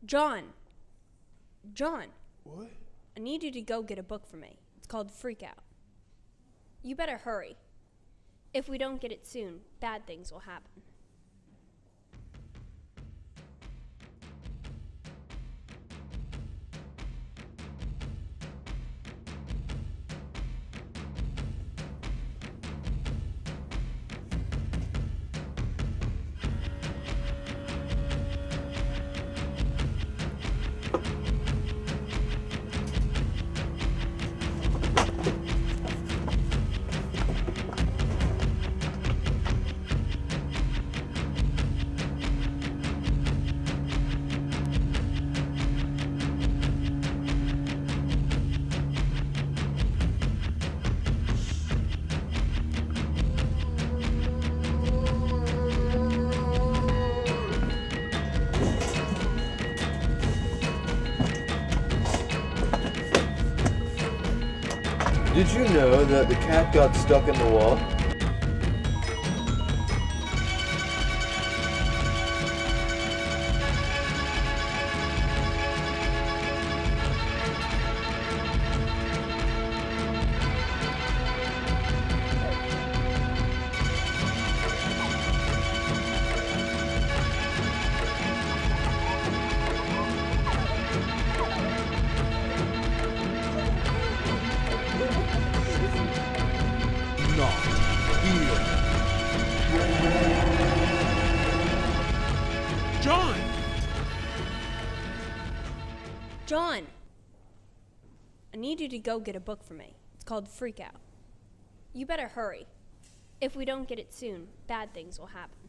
John. John. What? I need you to go get a book for me. It's called Freakout. You better hurry. If we don't get it soon, bad things will happen. Did you know that the cat got stuck in the wall? Not here. John! John. I need you to go get a book for me. It's called Freakout. You better hurry. If we don't get it soon, bad things will happen.